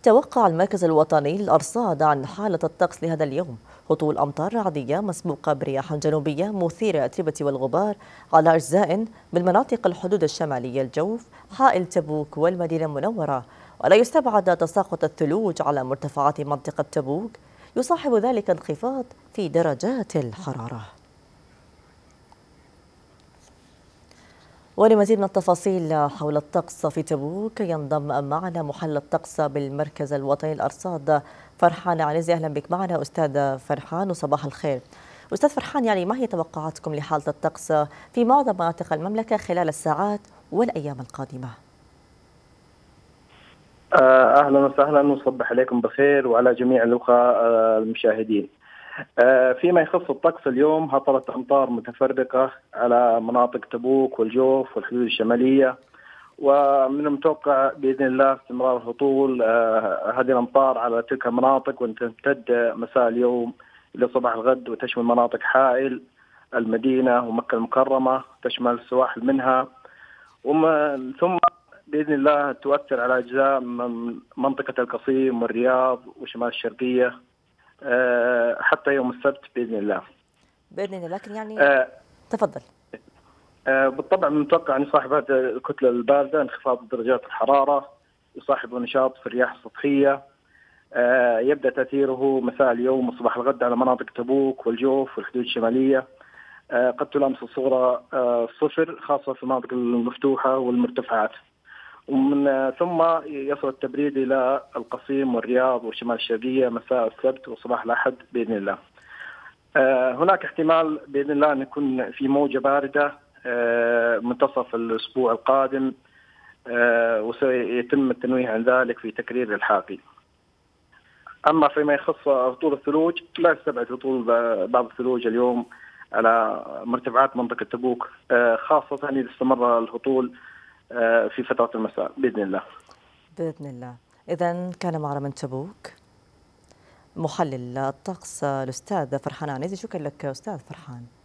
توقع المركز الوطني للأرصاد عن حالة الطقس لهذا اليوم هطول أمطار رعدية مسبوقة برياح جنوبية مثيرة الأتربة والغبار على أجزاء من مناطق الحدود الشمالية الجوف حائل تبوك والمدينة المنورة، ولا يستبعد تساقط الثلوج على مرتفعات منطقة تبوك يصاحب ذلك انخفاض في درجات الحرارة. ولمزيد من التفاصيل حول الطقس في تبوك ينضم معنا محلل الطقس بالمركز الوطني للأرصاد فرحان عنزي. أهلا بك معنا أستاذ فرحان وصباح الخير. أستاذ فرحان، ما هي توقعاتكم لحالة الطقس في معظم مناطق المملكة خلال الساعات والأيام القادمة؟ أهلا وسهلا وصبح عليكم بخير وعلى جميع الأخوة المشاهدين. فيما يخص الطقس اليوم هطلت أمطار متفرقة على مناطق تبوك والجوف والحدود الشمالية، ومن المتوقع بإذن الله استمرار هطول هذه الأمطار على تلك المناطق وتمتد مساء اليوم إلى صباح الغد، وتشمل مناطق حائل المدينة ومكة المكرمة، تشمل السواحل منها، ثم بإذن الله تؤثر على أجزاء من منطقة القصيم والرياض وشمال الشرقية حتى يوم السبت بإذن الله. بإذن الله، لكن تفضل. بالطبع من المتوقع أن يصاحب هذه الكتلة الباردة انخفاض درجات الحرارة، يصاحب نشاط في الرياح السطحية، يبدأ تأثيره مساء اليوم وصباح الغد على مناطق تبوك والجوف والحدود الشمالية، قد تلامس الصورة صفر خاصة في المناطق المفتوحة والمرتفعات، ومن ثم يصل التبريد إلى القصيم والرياض وشمال الشرقية مساء السبت وصباح الأحد بإذن الله. هناك احتمال بإذن الله أن يكون في موجة باردة منتصف الأسبوع القادم، وسيتم التنويه عن ذلك في تكرير الحاقي. أما فيما يخص هطول الثلوج لا يستبعد هطول بعض الثلوج اليوم على مرتفعات منطقة تبوك، خاصة إذا استمر الهطول في فترة المساء بإذن الله. بإذن الله. إذن كان معنا من تبوك محلل الطقس الأستاذ فرحان عنزي. شكرا لك أستاذ فرحان.